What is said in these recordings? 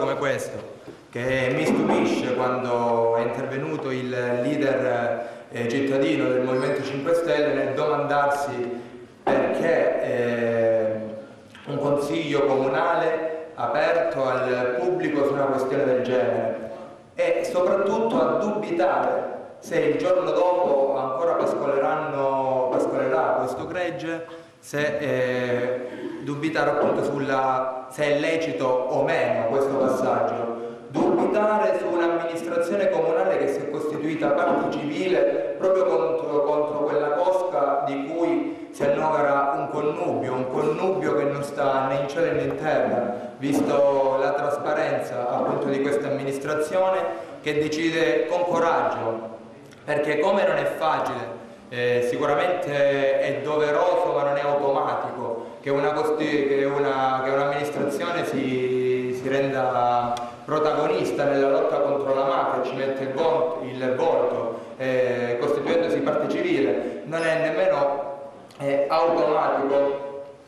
come questo, che mi stupisce quando è intervenuto il leader cittadino del Movimento 5 Stelle nel domandarsi perché un consiglio comunale aperto al pubblico su una questione del genere e soprattutto a dubitare se il giorno dopo ancora pascolerà questo gregge, se dubitare appunto se è lecito o meno questo passaggio, dubitare su un'amministrazione comunale che si è costituita parte civile proprio contro quella cosca di cui si annovera un connubio che non sta né in cielo né in terra, visto la trasparenza appunto di questa amministrazione che decide con coraggio, perché come non è facile, sicuramente è doveroso ma non è automatico che un'amministrazione si renda protagonista nella lotta contro la mafia, ci mette il volto costituendosi parte civile, non è nemmeno automatico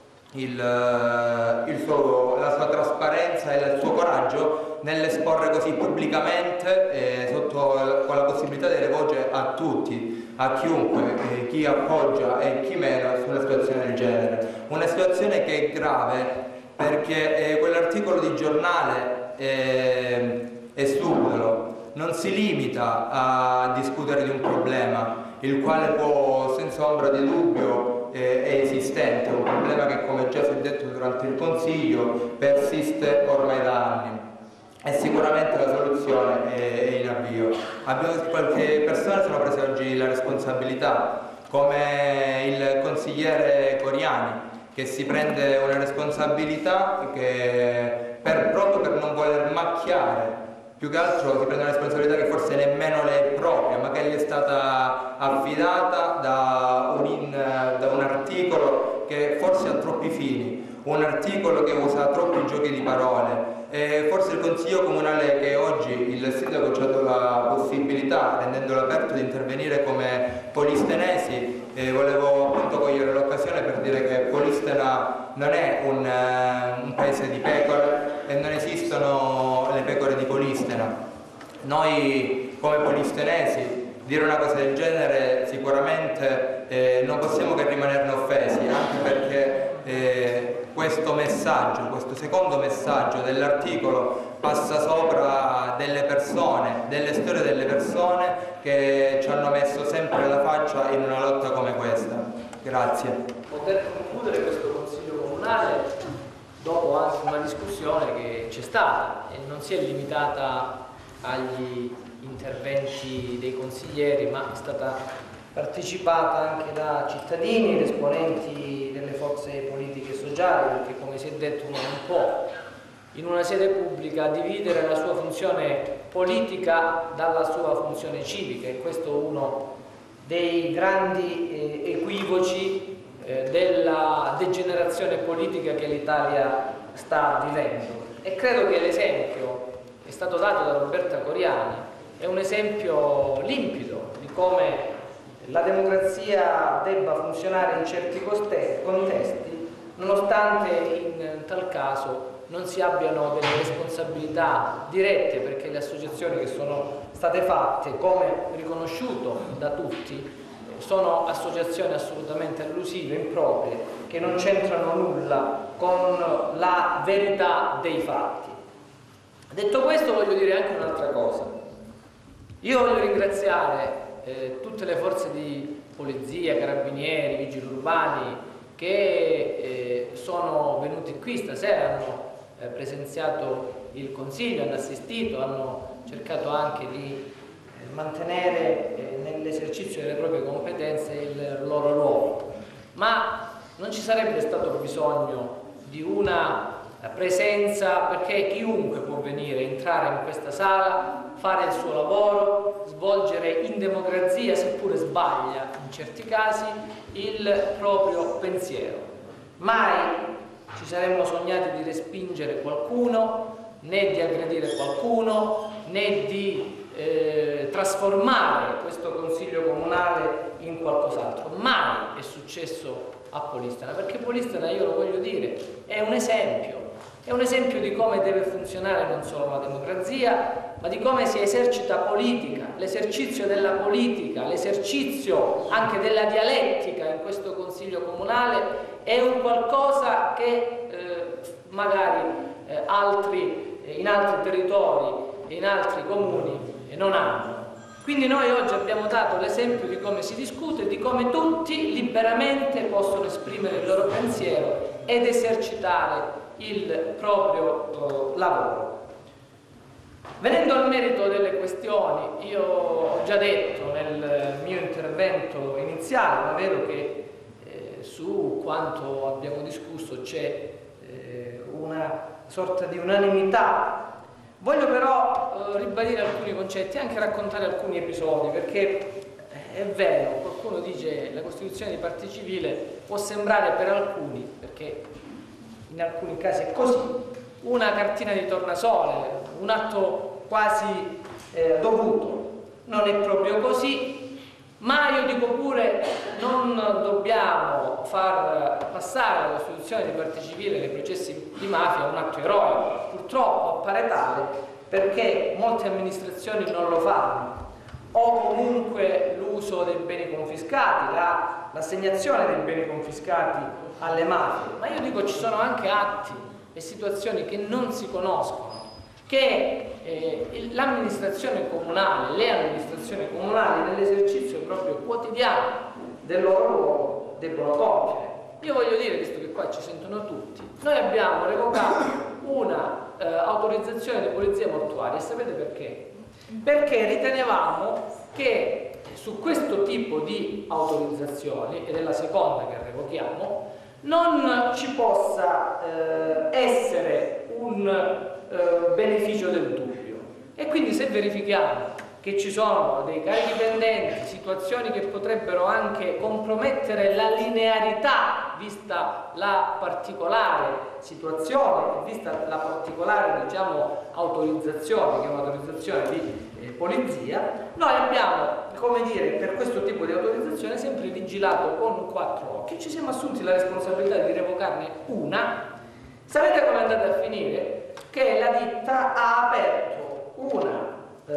la sua trasparenza e il suo coraggio nell'esporre così pubblicamente con la possibilità di dare voce a tutti, a chiunque, chi appoggia e chi meno su una situazione del genere. Una situazione che è grave perché quell'articolo di giornale è stupido, non si limita a discutere di un problema, il quale può senza ombra di dubbio è esistente, un problema che, come già si è detto durante il Consiglio, persiste ormai da anni e sicuramente la soluzione è in avvio. Qualche persona si sono prese oggi la responsabilità, come il consigliere Coriani, che si prende una responsabilità proprio per non voler macchiare, più che altro si prende una responsabilità che forse nemmeno le è propria, ma che gli è stata affidata da un articolo che forse ha troppi fini, un articolo che usa troppi giochi di parole. Forse il Consiglio Comunale che oggi il Sindaco ci ha dato la possibilità, rendendolo aperto, di intervenire come Polistenesi, volevo appunto cogliere l'occasione per dire che Polistena non è un paese di pecore e non esistono le pecore di Polistena. Noi come polistenesi dire una cosa del genere sicuramente non possiamo che rimanerne offesi, anche perché questo secondo messaggio dell'articolo passa sopra delle persone, delle storie delle persone che ci hanno messo sempre la faccia in una lotta come questa. Grazie. Poter concludere questo Consiglio Comunale dopo anche una discussione che c'è stata e non si è limitata agli interventi dei consiglieri, ma è stata partecipata anche da cittadini ed esponenti delle forze politiche e sociali, perché come si è detto uno non può in una sede pubblica dividere la sua funzione politica dalla sua funzione civica, e questo è uno dei grandi equivoci della degenerazione politica che l'Italia sta vivendo. E credo che l'esempio che è stato dato da Roberta Coriani è un esempio limpido di come la democrazia debba funzionare in certi contesti, nonostante in tal caso non si abbiano delle responsabilità dirette, perché le associazioni che sono state fatte, come riconosciuto da tutti, sono associazioni assolutamente allusive, improprie, che non c'entrano nulla con la verità dei fatti. Detto questo, voglio dire anche un'altra cosa. Io voglio ringraziare tutte le forze di polizia, carabinieri, vigili urbani che sono venuti qui stasera, hanno presenziato il Consiglio, hanno assistito, hanno cercato anche di mantenere nell'esercizio delle proprie competenze il loro ruolo. Ma non ci sarebbe stato bisogno di una presenza, perché chiunque può venire, entrare in questa sala, fare il suo lavoro, svolgere in democrazia, seppure sbaglia in certi casi, il proprio pensiero. Mai ci saremmo sognati di respingere qualcuno, né di aggredire qualcuno, né di trasformare questo Consiglio Comunale in qualcos'altro. Mai è successo a Polistena, perché Polistena, io lo voglio dire, è un esempio È un esempio di come deve funzionare non solo la democrazia, ma di come si esercita politica, l'esercizio della politica, l'esercizio anche della dialettica in questo Consiglio Comunale è un qualcosa che magari in altri territori e in altri comuni non hanno. Quindi noi oggi abbiamo dato l'esempio di come si discute, di come tutti liberamente possono esprimere il loro pensiero ed esercitare il proprio lavoro. Venendo al merito delle questioni, io ho già detto nel mio intervento iniziale, ma vedo che su quanto abbiamo discusso c'è una sorta di unanimità. Voglio però ribadire alcuni concetti e anche raccontare alcuni episodi, perché è vero, qualcuno dice la Costituzione di parte civile può sembrare per alcuni, perché in alcuni casi è così, una cartina di tornasole, un atto quasi dovuto. Non è proprio così, ma io dico pure non dobbiamo far passare la Costituzione di parte civile nei processi di mafia un atto eroico. Purtroppo appare tale perché molte amministrazioni non lo fanno, o comunque l'uso dei beni confiscati, l'assegnazione dei beni confiscati alle mafie, ma io dico ci sono anche atti e situazioni che non si conoscono, che l'amministrazione comunale, le amministrazioni comunali nell'esercizio proprio quotidiano del loro ruolo debbono compiere. Io voglio dire, visto che qua ci sentono tutti, noi abbiamo revocato una autorizzazione di polizia mortuaria, e sapete perché? Perché ritenevamo che su questo tipo di autorizzazioni, ed è la seconda che revochiamo, non ci possa essere un beneficio del dubbio, e quindi se verifichiamo che ci sono dei carichi pendenti, situazioni che potrebbero anche compromettere la linearità vista la particolare situazione, vista la particolare, diciamo, autorizzazione, che è un'autorizzazione di polizia, noi abbiamo, come dire, per questo tipo di autorizzazione sempre vigilato con 4 occhi, ci siamo assunti la responsabilità di revocarne una. Sapete come è andata a finire? Che la ditta ha aperto una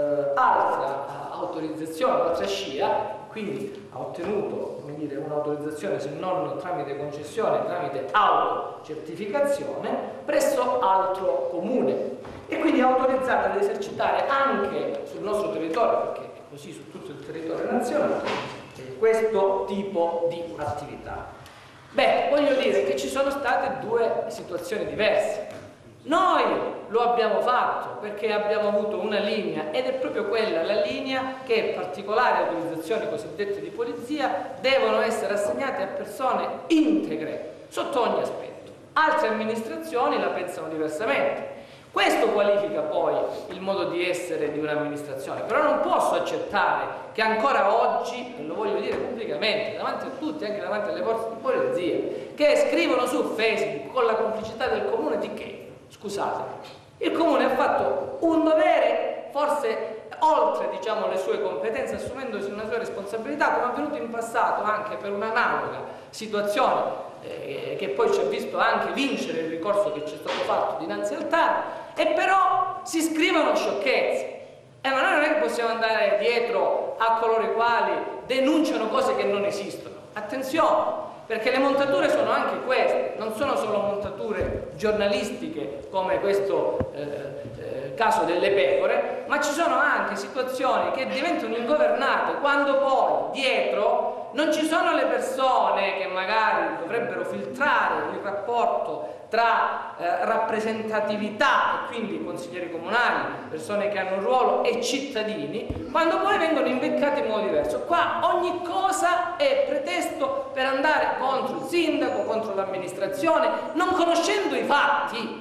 altra autorizzazione, un'altra scia, quindi ha ottenuto, come dire, un'autorizzazione se non tramite concessione, tramite autocertificazione presso altro comune, e quindi è autorizzata ad esercitare anche sul nostro territorio, perché è così su tutto il territorio nazionale, questo tipo di attività. Beh, voglio dire che ci sono state 2 situazioni diverse. Noi lo abbiamo fatto perché abbiamo avuto una linea, ed è proprio quella la linea che particolari autorizzazioni cosiddette di polizia devono essere assegnate a persone integre sotto ogni aspetto. Altre amministrazioni la pensano diversamente. Questo qualifica poi il modo di essere di un'amministrazione, però non posso accettare che ancora oggi, e lo voglio dire pubblicamente, davanti a tutti, anche davanti alle forze di polizia, che scrivono su Facebook con la complicità del comune di che? Scusate, il comune ha fatto un dovere, forse oltre, diciamo, le sue competenze, assumendosi una sua responsabilità, come è avvenuto in passato anche per un'analoga situazione che poi ci ha visto anche vincere il ricorso che ci è stato fatto dinanzi al TAR, e però si scrivono sciocchezze. Ma noi non è che possiamo andare dietro a coloro i quali denunciano cose che non esistono. Attenzione, perché le montature sono anche queste, non sono solo montature giornalistiche come questo caso delle pecore, ma ci sono anche situazioni che diventano ingovernate quando poi dietro non ci sono le persone che magari dovrebbero filtrare il rapporto tra rappresentatività, e quindi consiglieri comunali, persone che hanno un ruolo, e cittadini, quando poi vengono imbeccati in modo diverso. Qua ogni cosa è pretesto per andare contro il sindaco, contro l'amministrazione, non conoscendo i fatti,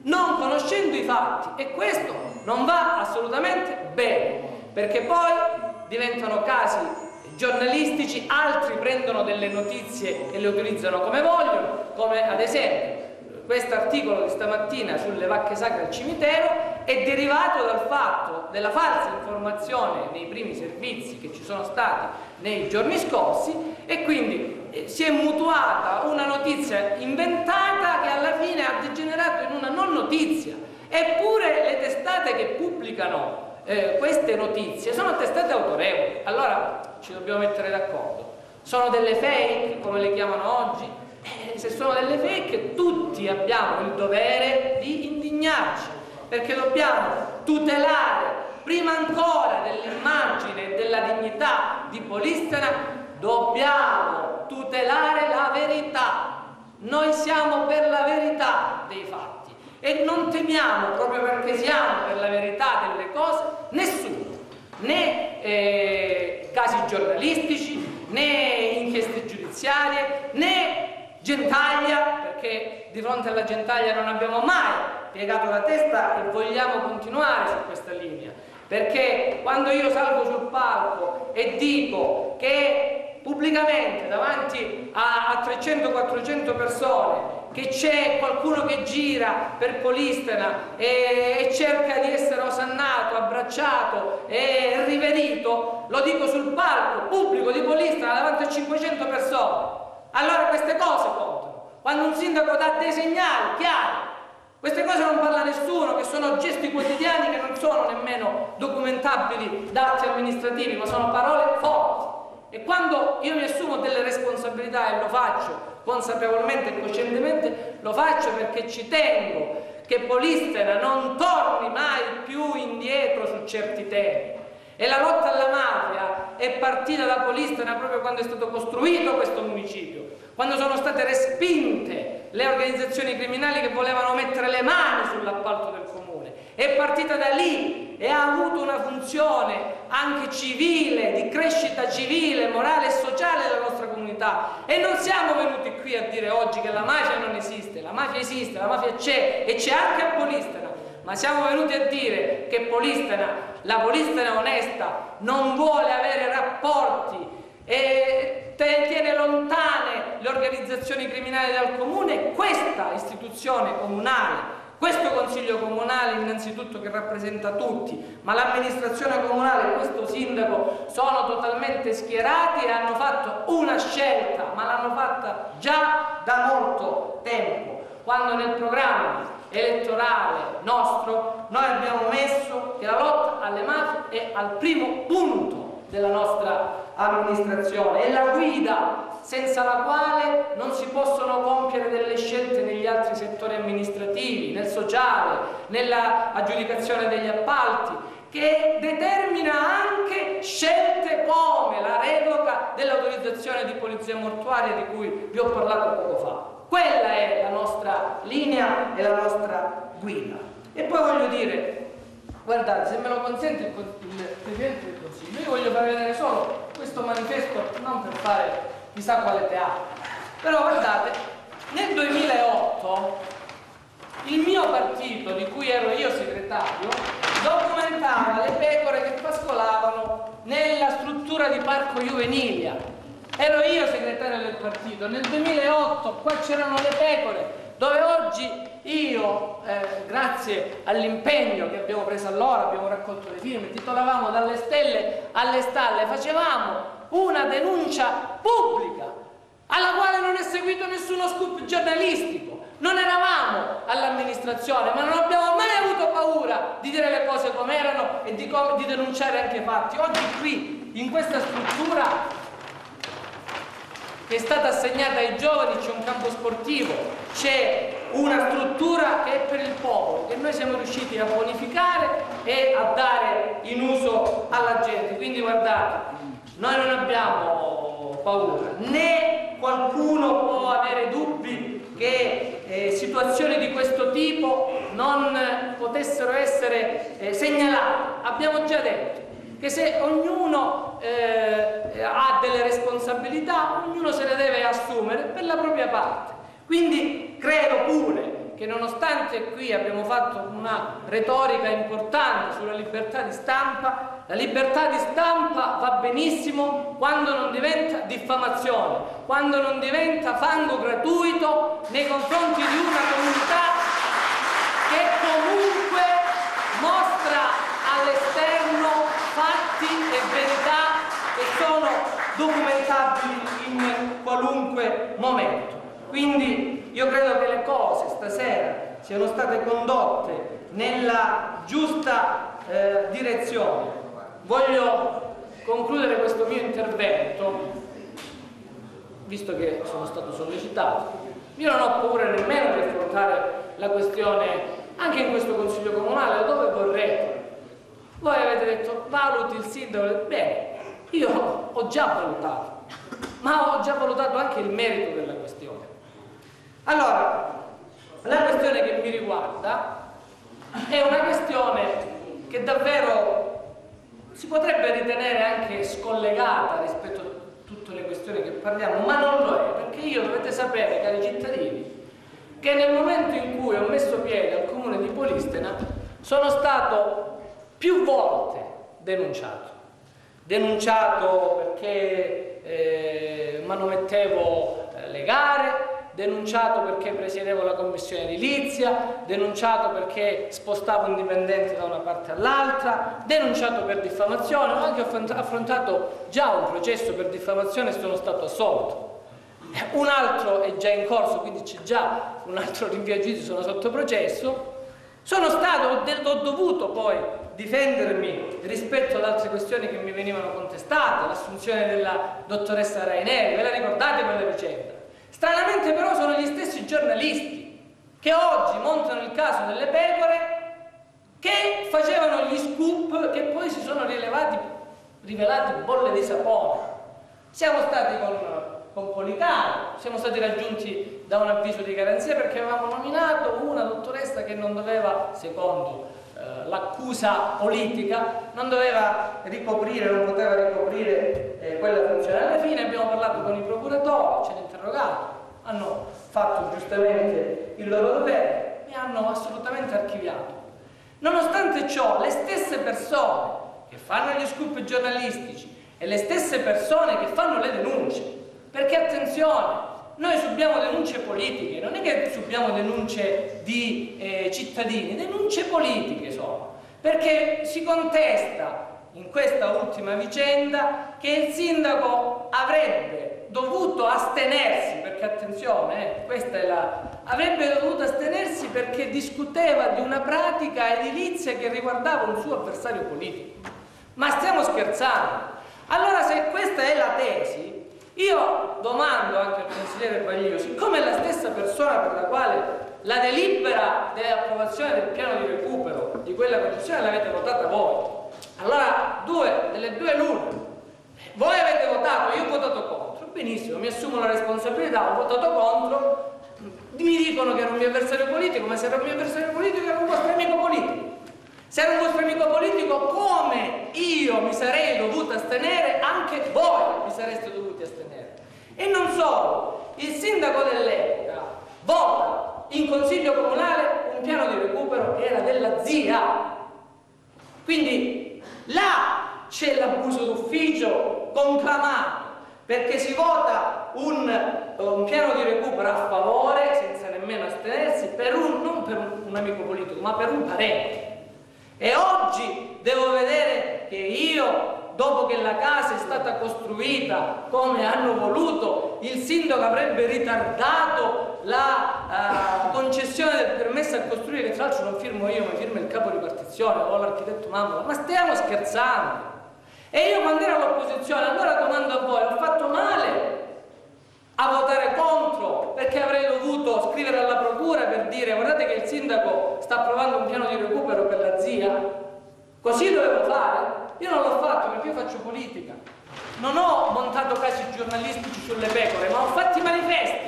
e questo non va assolutamente bene, perché poi diventano casi giornalistici, altri prendono delle notizie e le utilizzano come vogliono, come ad esempio questo articolo di stamattina sulle vacche sacre al cimitero è derivato dal fatto della falsa informazione nei primi servizi che ci sono stati nei giorni scorsi, e quindi si è mutuata una notizia inventata che alla fine ha degenerato in una non notizia. Eppure le testate che pubblicano queste notizie sono testate autorevoli. Allora ci dobbiamo mettere d'accordo. Sono delle fake, come le chiamano oggi? Se sono delle fake, tutti abbiamo il dovere di indignarci, perché dobbiamo tutelare, prima ancora dell'immagine e della dignità di Polistena, dobbiamo tutelare la verità. Noi siamo per la verità dei fatti e non temiamo, proprio perché siamo per la verità delle cose, nessuno, né casi giornalistici, né inchieste giudiziarie, né gentaglia, perché di fronte alla gentaglia non abbiamo mai piegato la testa e vogliamo continuare su questa linea, perché quando io salgo sul palco e dico che pubblicamente davanti a 300-400 persone che c'è qualcuno che gira per Polistena e cerca di essere osannato, abbracciato e riverito, lo dico sul palco pubblico di Polistena davanti a 500 persone. Allora queste cose contano. Quando un sindaco dà dei segnali chiari, queste cose non parla nessuno, che sono gesti quotidiani che non sono nemmeno documentabili da atti amministrativi, ma sono parole forti. E quando io mi assumo delle responsabilità, e lo faccio consapevolmente e coscientemente, lo faccio perché ci tengo che Polistena non torni mai più indietro su certi temi. E la lotta alla mafia è partita da Polistena proprio quando è stato costruito questo municipio, quando sono state respinte le organizzazioni criminali che volevano mettere le mani sull'appalto del comune. È partita da lì e ha avuto una funzione anche civile, di crescita civile, morale e sociale della nostra comunità. E non siamo venuti qui a dire oggi che la mafia non esiste, la mafia esiste, la mafia c'è e c'è anche a Polistena. Ma siamo venuti a dire che Polistena, la Polistena onesta, non vuole avere rapporti e tiene lontane le organizzazioni criminali dal comune. Questa istituzione comunale, questo consiglio comunale innanzitutto che rappresenta tutti, ma l'amministrazione comunale e questo sindaco sono totalmente schierati e hanno fatto una scelta, ma l'hanno fatta già da molto tempo, quando nel programma elettorale nostro noi abbiamo messo che la lotta alle mafie è al primo punto della nostra amministrazione, è la guida senza la quale non si possono compiere delle scelte negli altri settori amministrativi, nel sociale, nella aggiudicazione degli appalti, che determina anche scelte come la revoca dell'autorizzazione di polizia mortuaria di cui vi ho parlato poco fa. Quella è la nostra linea e la nostra guida. E poi voglio dire, guardate, se me lo consente il Presidente del Consiglio, io voglio far vedere solo questo manifesto, non per fare chissà quale teatro, però guardate, nel 2008 il mio partito, di cui ero io segretario, documentava le pecore che pascolavano nella struttura di Parco Juvenilia. Ero io segretario del partito, nel 2008 qua c'erano le pecore, dove oggi io, grazie all'impegno che abbiamo preso allora, abbiamo raccolto le firme, titolavamo Dalle stelle alle stalle, facevamo una denuncia pubblica alla quale non è seguito nessuno scoop giornalistico. Non eravamo all'amministrazione, ma non abbiamo mai avuto paura di dire le cose come erano e di denunciare anche fatti. Oggi qui, in questa struttura che è stata assegnata ai giovani, c'è un campo sportivo, c'è una struttura che è per il popolo, che noi siamo riusciti a bonificare e a dare in uso alla gente. Quindi guardate, noi non abbiamo paura, né qualcuno può avere dubbi che situazioni di questo tipo non potessero essere segnalate. Abbiamo già detto che se ognuno ha delle responsabilità, ognuno se le deve assumere per la propria parte. Quindi credo pure che nonostante qui abbiamo fatto una retorica importante sulla libertà di stampa, la libertà di stampa va benissimo quando non diventa diffamazione, quando non diventa fango gratuito nei confronti di una comunità che comunque mostra all'esterno fatti e verità che sono documentabili in qualunque momento. Quindi io credo che le cose stasera siano state condotte nella giusta direzione. Voglio concludere questo mio intervento, visto che sono stato sollecitato. Io non ho paura nemmeno di affrontare la questione anche in questo Consiglio Comunale, dove vorrete. Voi avete detto valuti il sindaco, bene, io ho già valutato, ma ho già valutato anche il merito della questione. Allora, la questione che mi riguarda è una questione che davvero si potrebbe ritenere anche scollegata rispetto a tutte le questioni che parliamo, ma non lo è, perché io dovete sapere, cari cittadini, che nel momento in cui ho messo piede al comune di Polistena sono stato più volte denunciato perché manomettevo le gare, denunciato perché presiedevo la commissione edilizia, denunciato perché spostavo un dipendente da una parte all'altra, denunciato per diffamazione, ho anche affrontato già un processo per diffamazione e sono stato assolto. Un altro è già in corso, quindi c'è già un altro rinvio a giudizio, sono sotto processo. Ho dovuto poi difendermi rispetto ad altre questioni che mi venivano contestate, l'assunzione della dottoressa Raineri, ve la ricordate quella vicenda? Stranamente però sono gli stessi giornalisti che oggi montano il caso delle pecore, che facevano gli scoop che poi si sono rivelati bolle di sapone. Siamo stati con Policano, siamo stati raggiunti da un avviso di garanzia perché avevamo nominato una dottoressa che non doveva, secondo l'accusa politica, non poteva ricoprire quella funzione. Alla fine abbiamo parlato con i procuratori, ci hanno interrogato, hanno fatto giustamente il loro dovere e hanno assolutamente archiviato. Nonostante ciò, le stesse persone che fanno gli scoop giornalistici e le stesse persone che fanno le denunce, perché attenzione, noi subiamo denunce politiche, non è che subiamo denunce di cittadini, denunce politiche sono, perché si contesta in questa ultima vicenda che il sindaco avrebbe dovuto astenersi, perché attenzione, avrebbe dovuto astenersi perché discuteva di una pratica edilizia che riguardava un suo avversario politico. Ma stiamo scherzando? Allora, se questa è la tesi, io domando anche al consigliere Baglio, siccome è la stessa persona per la quale la delibera dell'approvazione del piano di recupero di quella concessione l'avete votata voi, allora delle due l'una, voi avete votato, io ho votato contro, benissimo, mi assumo la responsabilità, ho votato contro, mi dicono che era un mio avversario politico, ma se era un mio avversario politico era un vostro amico politico. Se era un vostro amico politico, come io mi sarei dovuta astenere, anche voi vi sareste dovuti astenere. E non solo, il sindaco dell'epoca vota in consiglio comunale un piano di recupero che era della zia. Quindi là c'è l'abuso d'ufficio conclamato, perché si vota un piano di recupero a favore, senza nemmeno astenersi, non per un amico politico, ma per un parente. E oggi devo vedere che io, dopo che la casa è stata costruita come hanno voluto, il sindaco avrebbe ritardato la concessione del permesso a costruire, che tra l'altro non firmo io, ma firma il capo ripartizione o l'architetto Mammola. Ma stiamo scherzando? E io quando ero all'opposizione, allora domando a voi, ho fatto male a votare contro, perché avrei dovuto scrivere alla procura per dire guardate che il sindaco sta approvando un piano di recupero per la zia? Così dovevo fare? Io non l'ho fatto perché io faccio politica, non ho montato casi giornalistici sulle pecore, ma ho fatto i manifesti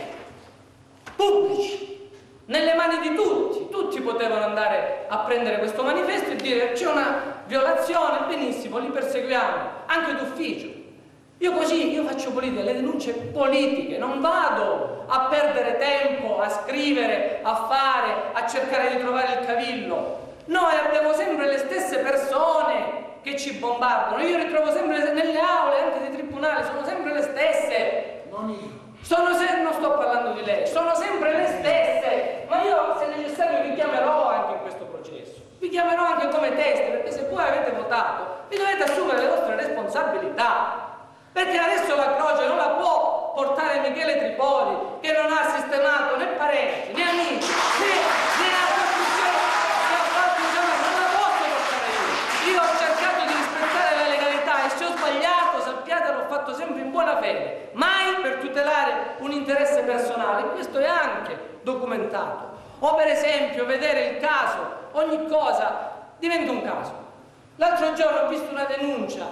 pubblici nelle mani di tutti potevano andare a prendere questo manifesto e dire c'è una violazione, benissimo, li perseguiamo anche d'ufficio. Io faccio politica, le denunce politiche, non vado a perdere tempo, a scrivere, a cercare di trovare il cavillo. Noi abbiamo sempre le stesse persone che ci bombardano, io li trovo sempre nelle aule anche dei tribunali, sono sempre le stesse. Non sto parlando di lei, sono sempre le stesse, ma io se necessario vi chiamerò anche in questo processo, vi chiamerò anche come teste, perché se voi avete votato vi dovete assumere le vostre responsabilità. perché adesso la croce non la può portare Michele Tripodi, che non ha sistemato né parenti, né amici, né la costruzione che ha fatto, non la posso portare io ho cercato di rispettare la legalità e se ho sbagliato, sappiate, l'ho fatto sempre in buona fede, mai per tutelare un interesse personale, questo è anche documentato. O per esempio vedere il caso, ogni cosa diventa un caso. L'altro giorno ho visto una denuncia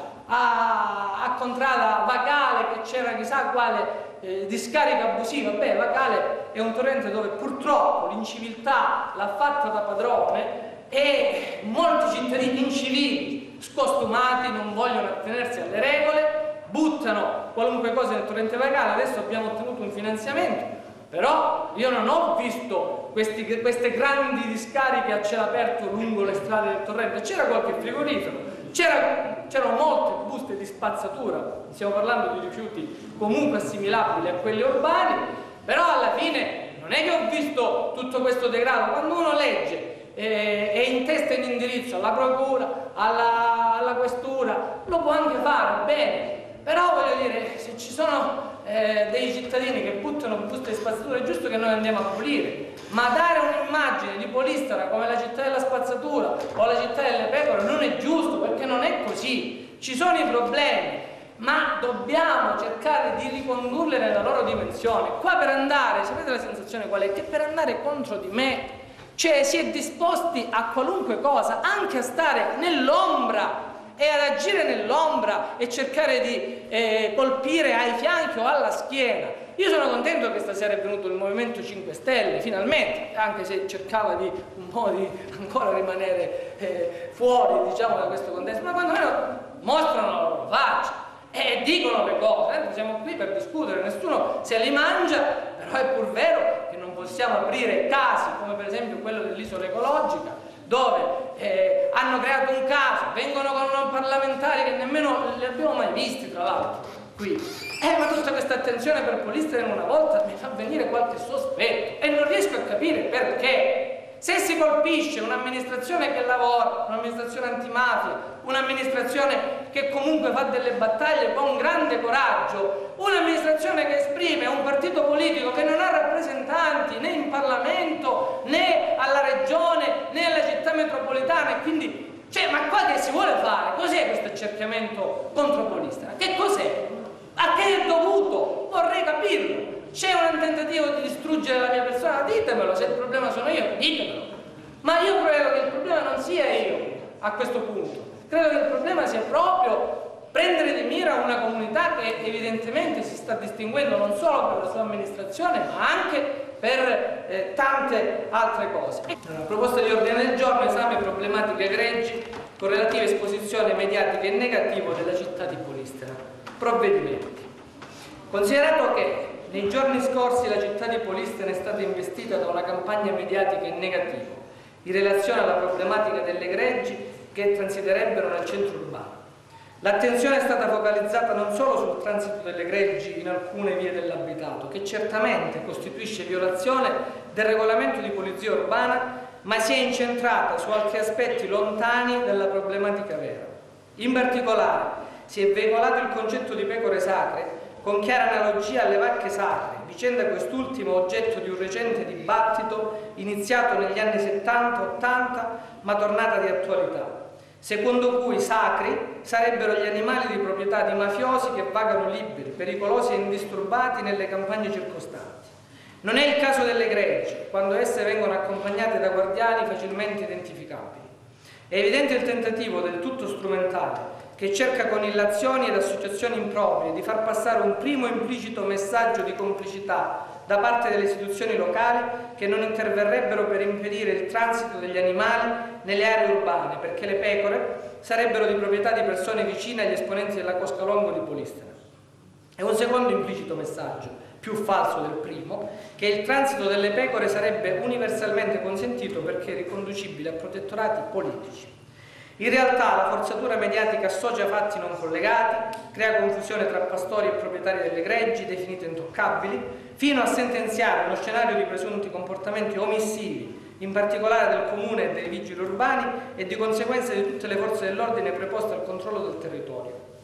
a Contrada Vacale che c'era chissà quale discarica abusiva. Beh, Vacale è un torrente dove purtroppo l'inciviltà l'ha fatta da padrone e molti cittadini incivili, scostumati, non vogliono attenersi alle regole, buttano qualunque cosa nel torrente Vacale. Adesso abbiamo ottenuto un finanziamento, però io non ho visto queste grandi discariche a cielo aperto lungo le strade del torrente. C'era qualche frigorifero, c'erano molte buste di spazzatura, stiamo parlando di rifiuti comunque assimilabili a quelli urbani, però alla fine non è che ho visto tutto questo degrado. Quando uno legge e intesta in indirizzo alla procura, alla questura, lo può anche fare, bene, però voglio dire, se ci sono dei cittadini che buttano buste di spazzatura è giusto che noi andiamo a pulire, ma dare un'immagine di Polistara come la città della spazzatura o la città delle pecore non è giusto, perché non è così. Ci sono i problemi, ma dobbiamo cercare di ricondurli nella loro dimensione. Qua per andare, sapete la sensazione qual è? Che per andare contro di me, cioè si è disposti a qualunque cosa, anche a stare nell'ombra e ad agire nell'ombra e cercare di colpire ai fianchi o alla schiena. Io sono contento che stasera è venuto il Movimento 5 Stelle, finalmente, anche se cercava di un po' di ancora rimanere fuori, diciamo, da questo contesto, ma quantomeno mostrano la loro faccia e dicono le cose. Siamo qui per discutere, nessuno se li mangia, però è pur vero che non possiamo aprire casi come per esempio quello dell'isola ecologica, dove hanno creato un caso, vengono con parlamentari che nemmeno li abbiamo mai visti, tra l'altro, qui. Ma tutta questa attenzione per Polistara in una volta mi fa venire qualche sospetto e non riesco a capire perché. Se si colpisce un'amministrazione che lavora, un'amministrazione antimafia, un'amministrazione che comunque fa delle battaglie con grande coraggio, un'amministrazione che esprime un partito politico che non ha rappresentanti né in Parlamento, né alla Regione, né alla città metropolitana, e quindi, ma qua che si vuole fare? Cos'è questo accerchiamento contro Polistara? Che cos'è? A che è dovuto? Vorrei capirlo. C'è un tentativo di distruggere la mia persona? Ditemelo, se il problema sono io, ditemelo. Ma io credo che il problema non sia io a questo punto. Credo che il problema sia proprio prendere di mira una comunità che evidentemente si sta distinguendo non solo per la sua amministrazione, ma anche per tante altre cose. La proposta di ordine del giorno esame problematiche greggi con relativa esposizione mediatica e negativa della città di Polistara. Provvedimenti. Considerato che nei giorni scorsi la città di Polistara è stata investita da una campagna mediatica in negativo in relazione alla problematica delle greggi che transiterebbero nel centro urbano. L'attenzione è stata focalizzata non solo sul transito delle greggi in alcune vie dell'abitato, che certamente costituisce violazione del regolamento di polizia urbana, ma si è incentrata su altri aspetti lontani dalla problematica vera. In particolare, si è veicolato il concetto di pecore sacre con chiara analogia alle vacche sacre, vicenda quest'ultima oggetto di un recente dibattito iniziato negli anni 70-80 ma tornata di attualità, secondo cui sacri sarebbero gli animali di proprietà di mafiosi che vagano liberi, pericolosi e indisturbati nelle campagne circostanti. Non è il caso delle greggi, quando esse vengono accompagnate da guardiani facilmente identificabili. È evidente il tentativo del tutto strumentale che cerca con illazioni ed associazioni improprie di far passare un primo implicito messaggio di complicità da parte delle istituzioni locali che non interverrebbero per impedire il transito degli animali nelle aree urbane, perché le pecore sarebbero di proprietà di persone vicine agli esponenti della Cosca Longo di Polistara. E un secondo implicito messaggio, più falso del primo, che il transito delle pecore sarebbe universalmente consentito perché riconducibile a protettorati politici. In realtà la forzatura mediatica associa fatti non collegati, crea confusione tra pastori e proprietari delle greggi, definite intoccabili, fino a sentenziare uno scenario di presunti comportamenti omissivi, in particolare del comune e dei vigili urbani e di conseguenza di tutte le forze dell'ordine preposte al controllo del territorio.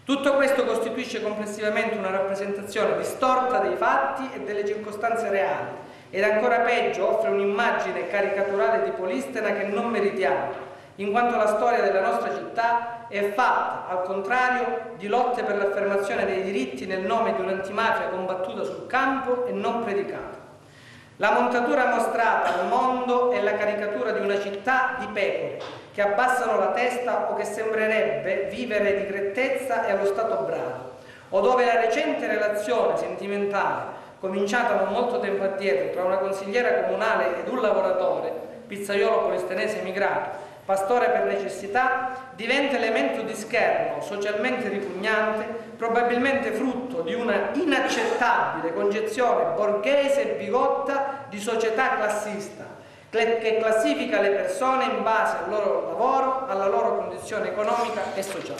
Tutto questo costituisce complessivamente una rappresentazione distorta dei fatti e delle circostanze reali ed ancora peggio offre un'immagine caricaturale di Polistena che non meritiamo, in quanto la storia della nostra città è fatta, al contrario, di lotte per l'affermazione dei diritti nel nome di un'antimafia combattuta sul campo e non predicata. La montatura mostrata al mondo è la caricatura di una città di pecore che abbassano la testa o che sembrerebbe vivere di grettezza e allo stato brado, o dove la recente relazione sentimentale, cominciata non molto tempo addietro tra una consigliera comunale ed un lavoratore, pizzaiolo polistenese emigrato, pastore per necessità, diventa elemento di scherno socialmente ripugnante, probabilmente frutto di una inaccettabile concezione borghese e bigotta di società classista, che classifica le persone in base al loro lavoro, alla loro condizione economica e sociale.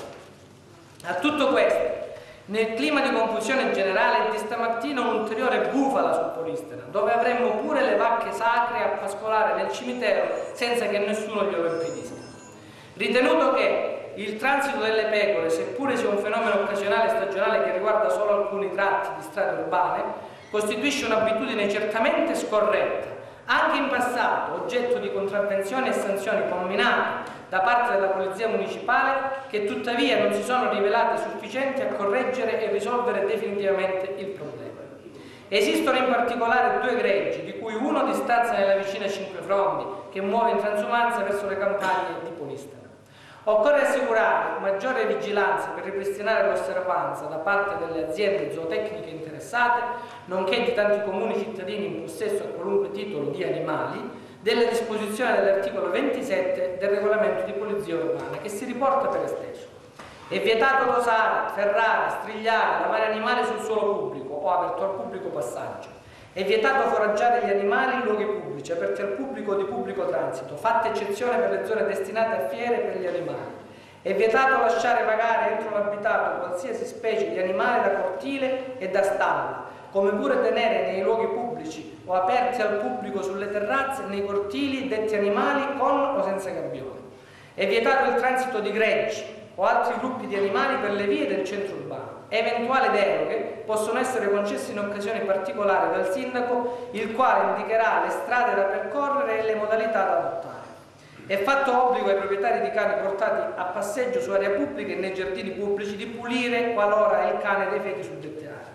A tutto questo, nel clima di confusione generale, di stamattina un'ulteriore bufala su Polistena, dove avremmo pure le vacche sacre a pascolare nel cimitero senza che nessuno glielo impedisca. Ritenuto che il transito delle pecore, seppure sia un fenomeno occasionale e stagionale che riguarda solo alcuni tratti di strade urbane, costituisce un'abitudine certamente scorretta, anche in passato oggetto di contravvenzioni e sanzioni comminate da parte della Polizia Municipale, che tuttavia non si sono rivelate sufficienti a correggere e risolvere definitivamente il problema. Esistono in particolare due greggi, di cui uno di stanza nella vicina Cinquefrondi, che muove in transumanza verso le campagne di Polistena. Occorre assicurare maggiore vigilanza per ripristinare l'osservanza da parte delle aziende zootecniche interessate, nonché di tanti comuni cittadini in possesso a qualunque titolo di animali, delle disposizioni dell'articolo 27 del regolamento di polizia urbana, che si riporta per esteso. È vietato dosare, ferrare, strigliare, lavare animali sul suolo pubblico o aperto al pubblico passaggio. È vietato foraggiare gli animali in luoghi pubblici, aperti al pubblico o di pubblico transito, fatta eccezione per le zone destinate a fiere per gli animali. È vietato lasciare vagare entro l'abitato qualsiasi specie di animale da cortile e da stalla, come pure tenere nei luoghi pubblici o aperti al pubblico sulle terrazze, nei cortili, detti animali con o senza gabbioni. È vietato il transito di greggi o altri gruppi di animali per le vie del centro urbano. Eventuali deroghe possono essere concesse in occasioni particolari dal sindaco, il quale indicherà le strade da percorrere e le modalità da adottare. È fatto obbligo ai proprietari di cani portati a passeggio su area pubblica e nei giardini pubblici di pulire qualora il cane defechi su dette aree.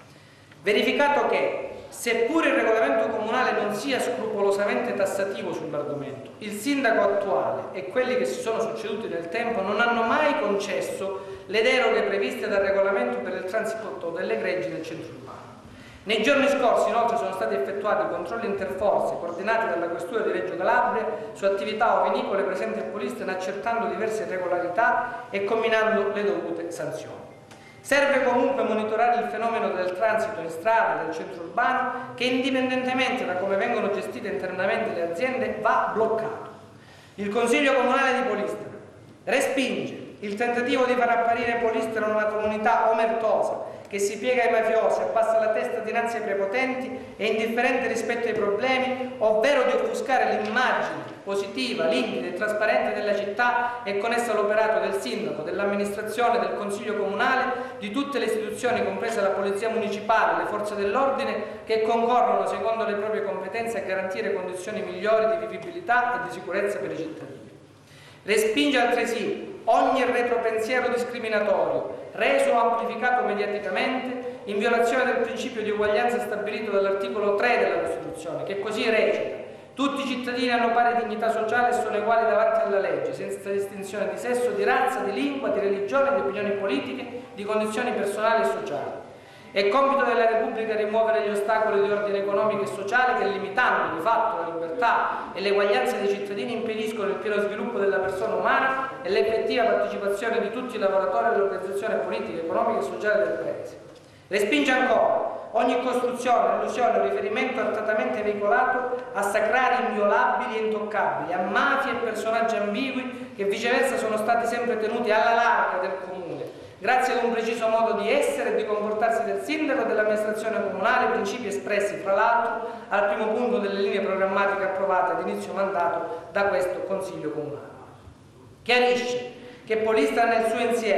Verificato che, seppure il regolamento comunale non sia scrupolosamente tassativo sull'argomento, il sindaco attuale e quelli che si sono succeduti nel tempo non hanno mai concesso le deroghe previste dal regolamento per il transito delle greggi nel centro urbano. Nei giorni scorsi inoltre sono stati effettuati controlli interforze coordinati dalla Questura di Reggio Calabria su attività ovinicole presenti a Polistena, accertando diverse irregolarità e comminando le dovute sanzioni. Serve comunque monitorare il fenomeno del transito in strada del centro urbano che, indipendentemente da come vengono gestite internamente le aziende, va bloccato. Il Consiglio Comunale di Polistena respinge il tentativo di far apparire Polistena una comunità omertosa che si piega ai mafiosi, abbassa la testa dinanzi ai prepotenti e indifferente rispetto ai problemi, ovvero di offuscare l'immagine positiva, limpida e trasparente della città e con essa l'operato del sindaco, dell'amministrazione, del consiglio comunale, di tutte le istituzioni, compresa la polizia municipale, le forze dell'ordine, che concorrono secondo le proprie competenze a garantire condizioni migliori di vivibilità e di sicurezza per i cittadini. Respinge altresì ogni retropensiero discriminatorio, reso o amplificato mediaticamente, in violazione del principio di uguaglianza stabilito dall'articolo 3 della Costituzione, che così recita: tutti i cittadini hanno pari dignità sociale e sono uguali davanti alla legge, senza distinzione di sesso, di razza, di lingua, di religione, di opinioni politiche, di condizioni personali e sociali. È compito della Repubblica rimuovere gli ostacoli di ordine economico e sociale che, limitando di fatto la libertà e l'eguaglianza dei cittadini, impediscono il pieno sviluppo della persona umana e l'effettiva partecipazione di tutti i lavoratori all'organizzazione politica, economica e sociale del Paese. Respinge ancora ogni costruzione, allusione o riferimento artatamente veicolato a sacrari inviolabili e intoccabili, a mafie e personaggi ambigui che viceversa sono stati sempre tenuti alla larga del comune, grazie ad un preciso modo di essere e di comportarsi del sindaco e dell'amministrazione comunale, principi espressi fra l'altro al primo punto delle linee programmatiche approvate ad inizio mandato da questo Consiglio Comunale. Chiarisce che Polistena nel suo insieme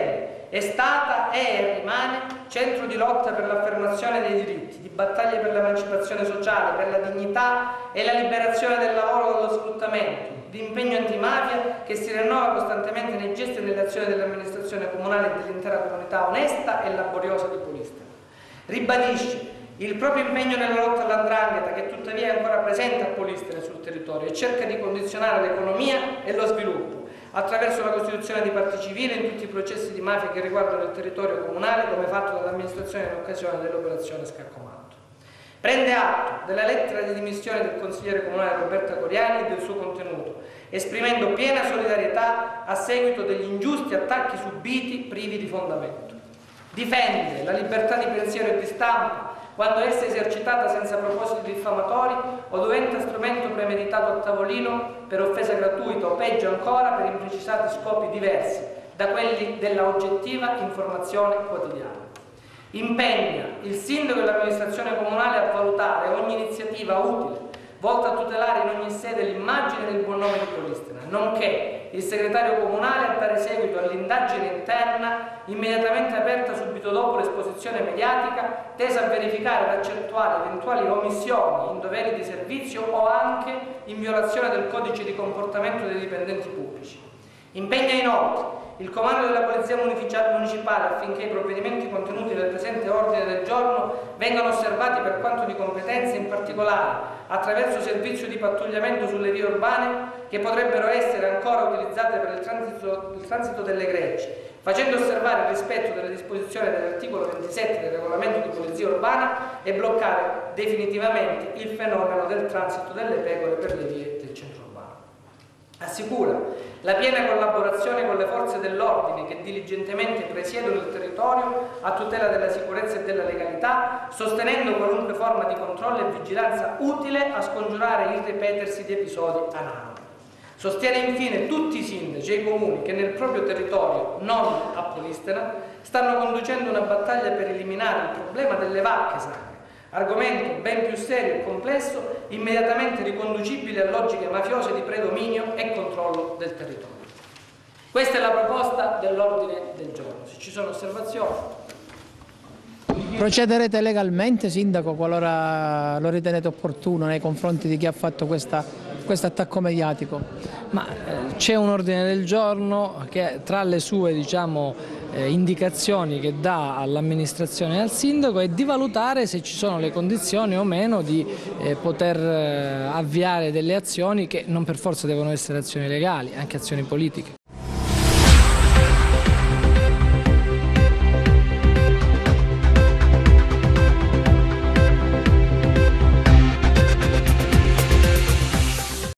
è stata, è e rimane centro di lotta per l'affermazione dei diritti, di battaglia per l'emancipazione sociale, per la dignità e la liberazione del lavoro dallo sfruttamento, di impegno antimafia che si rinnova costantemente nei gesti e nelle azioni dell'amministrazione comunale e dell'intera comunità onesta e laboriosa di Polistena. Ribadisce il proprio impegno nella lotta all''ndrangheta, che tuttavia è ancora presente a Polistena sul territorio, e cerca di condizionare l'economia e lo sviluppo attraverso la costituzione di parti civili in tutti i processi di mafia che riguardano il territorio comunale, come fatto dall'amministrazione in occasione dell'operazione Scaccomatto. Prende atto della lettera di dimissione del consigliere comunale Roberta Coriani e del suo contenuto, esprimendo piena solidarietà a seguito degli ingiusti attacchi subiti privi di fondamento. Difende la libertà di pensiero e di stampa quando essa è esercitata senza propositi diffamatori o diventa strumento premeditato a tavolino per offesa gratuita o peggio ancora per imprecisati scopi diversi da quelli della oggettiva informazione quotidiana. Impegna il sindaco e l'amministrazione comunale a valutare ogni iniziativa utile volta a tutelare in ogni sede l'immagine del buon nome di Polistena, nonché il segretario comunale a dare seguito all'indagine interna immediatamente aperta subito dopo l'esposizione mediatica, tesa a verificare ed accertuare eventuali omissioni in doveri di servizio o anche in violazione del codice di comportamento dei dipendenti pubblici. Impegna inoltre il comando della Polizia Municipale affinché i provvedimenti contenuti nel presente ordine del giorno vengano osservati per quanto di competenza, in particolare attraverso servizio di pattugliamento sulle vie urbane che potrebbero essere ancora utilizzate per il transito delle greggi, facendo osservare il rispetto delle disposizioni dell'articolo 27 del regolamento di polizia urbana e bloccare definitivamente il fenomeno del transito delle pecore per le vie del centro urbano. Assicura la piena collaborazione con le forze dell'ordine che diligentemente presiedono il territorio a tutela della sicurezza e della legalità, sostenendo qualunque forma di controllo e vigilanza utile a scongiurare il ripetersi di episodi analoghi. Sostiene infine tutti i sindaci e i comuni che nel proprio territorio, non a Polistena, stanno conducendo una battaglia per eliminare il problema delle vacche sacre, argomento ben più serio e complesso, immediatamente riconducibile a logiche mafiose di predominio e controllo del territorio. Questa è la proposta dell'ordine del giorno. Se ci sono osservazioni. Procederete legalmente, Sindaco, qualora lo ritenete opportuno nei confronti di chi ha fatto questo attacco mediatico? C'è un ordine del giorno che tra le sue indicazioni che dà all'amministrazione e al sindaco è di valutare se ci sono le condizioni o meno di poter avviare delle azioni che non per forza devono essere azioni legali, anche azioni politiche.